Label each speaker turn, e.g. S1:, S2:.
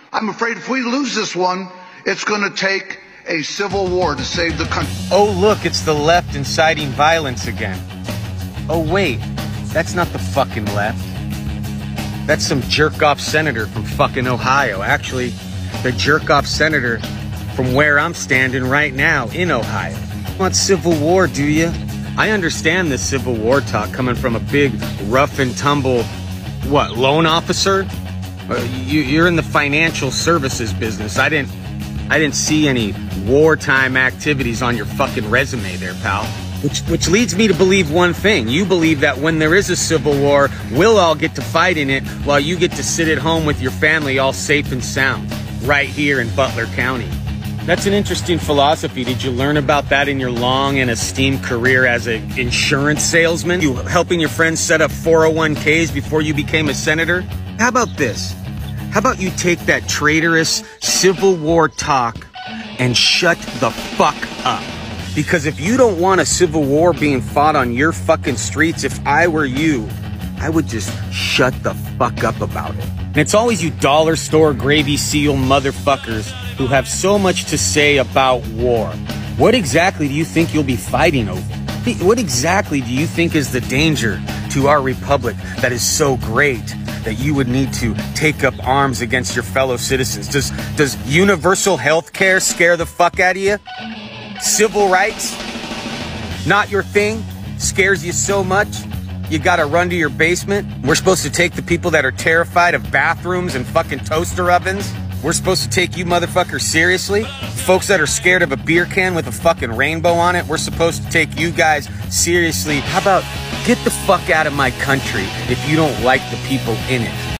S1: I'm afraid if we lose this one, it's going to take a civil war to save the country.
S2: Oh, look, it's the left inciting violence again. Oh, wait, that's not the fucking left. That's some jerk-off senator from fucking Ohio. Actually, the jerk-off senator from where I'm standing right now in Ohio. You want civil war, do you? I understand this civil war talk coming from a big, rough and tumble, what, loan officer? You're in the financial services business. I didn't see any wartime activities on your fucking resume there, pal. Which leads me to believe one thing. You believe that when there is a civil war, we'll all get to fight in it while you get to sit at home with your family all safe and sound, right here in Butler County. That's an interesting philosophy. Did you learn about that in your long and esteemed career as an insurance salesman? You helping your friends set up 401ks before you became a senator? How about this? How about you take that traitorous Civil War talk and shut the fuck up? Because if you don't want a civil war being fought on your fucking streets, if I were you, I would just shut the fuck up about it. And it's always you dollar store gravy seal motherfuckers who have so much to say about war. What exactly do you think you'll be fighting over? What exactly do you think is the danger to our republic that is so great that you would need to take up arms against your fellow citizens? Does universal health care scare the fuck out of you? Civil rights? Not your thing? Scares you so much? You gotta run to your basement? We're supposed to take the people that are terrified of bathrooms and fucking toaster ovens? We're supposed to take you motherfuckers seriously? Folks that are scared of a beer can with a fucking rainbow on it, we're supposed to take you guys seriously. How about get the fuck out of my country if you don't like the people in it?